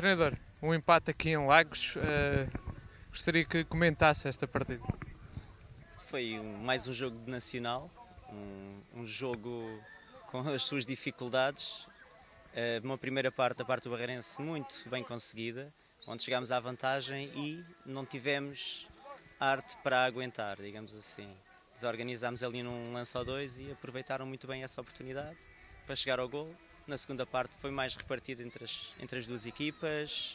Treinador, um empate aqui em Lagos, gostaria que comentasse esta partida. Foi mais um jogo de Nacional, um jogo com as suas dificuldades. Uma primeira parte, a parte do Barreirense, muito bem conseguida, onde chegámos à vantagem e não tivemos arte para aguentar, digamos assim. Desorganizámos ali num lance ou dois e aproveitaram muito bem essa oportunidade para chegar ao gol. Na segunda parte foi mais repartido entre as duas equipas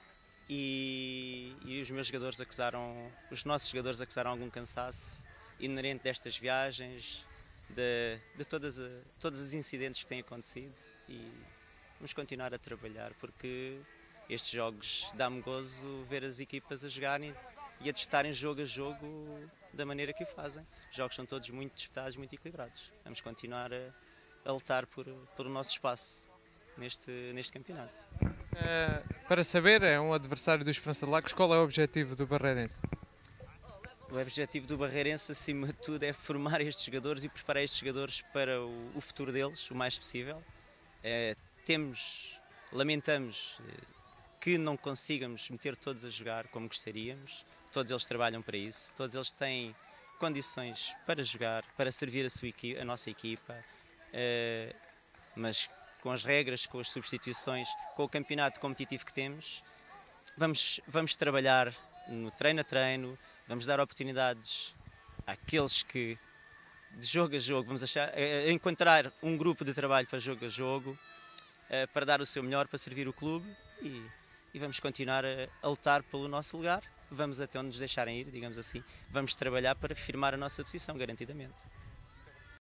e os nossos jogadores acusaram algum cansaço inerente destas viagens, de todos os incidentes que têm acontecido, e vamos continuar a trabalhar porque estes jogos dá-me gozo ver as equipas a jogarem e a disputarem jogo a jogo da maneira que o fazem. Os jogos são todos muito disputados, muito equilibrados. Vamos continuar a lutar por o nosso espaço neste campeonato. Para saber, é um adversário do Esperança de Lagos, qual é o objetivo do Barreirense? O objetivo do Barreirense, acima de tudo, é formar estes jogadores e preparar estes jogadores para o futuro deles, o mais possível. Lamentamos que não consigamos meter todos a jogar como gostaríamos. Todos eles trabalham para isso, todos eles têm condições para jogar, para servir a nossa equipa, mas com as regras, com as substituições, com o campeonato competitivo que temos, vamos trabalhar no treino a treino, vamos dar oportunidades àqueles que, de jogo a jogo, vamos encontrar um grupo de trabalho para jogo a jogo, para dar o seu melhor, para servir o clube e vamos continuar a lutar pelo nosso lugar. Vamos até onde nos deixarem ir, digamos assim. Vamos trabalhar para firmar a nossa posição, garantidamente.